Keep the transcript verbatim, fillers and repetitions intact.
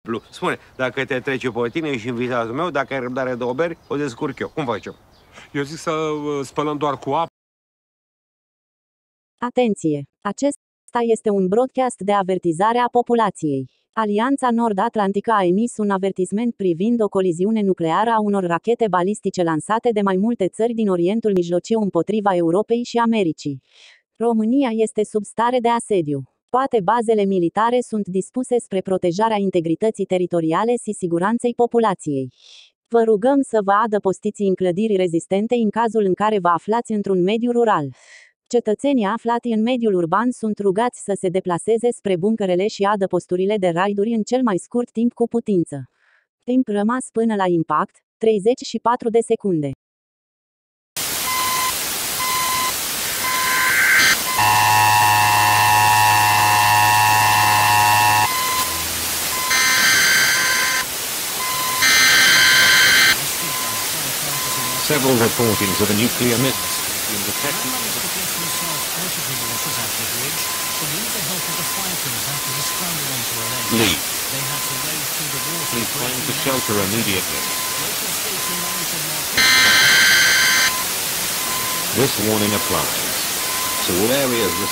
simplu. Spune, dacă te trece pe tine, ești invitatul meu, dacă ai răbdare de oberi, o descurc eu. Cum facem? Eu zic să uh, spălăm doar cu apă. Atenție! Acesta este un broadcast de avertizare a populației. Alianța Nord-Atlantică a emis un avertisment privind o coliziune nucleară a unor rachete balistice lansate de mai multe țări din Orientul Mijlociu împotriva Europei și Americii. România este sub stare de asediu. Toate bazele militare sunt dispuse spre protejarea integrității teritoriale și siguranței populației. Vă rugăm să vă adăpostiți în clădiri rezistente în cazul în care vă aflați într-un mediu rural. Cetățenii aflați în mediul urban sunt rugați să se deplaseze spre buncărele și adăposturile de raiduri în cel mai scurt timp cu putință. Timp rămas până la impact, treizeci și patru de secunde. Several reportings of a nuclear missile being detected. Leave. Please find the shelter immediately. This warning applies to all areas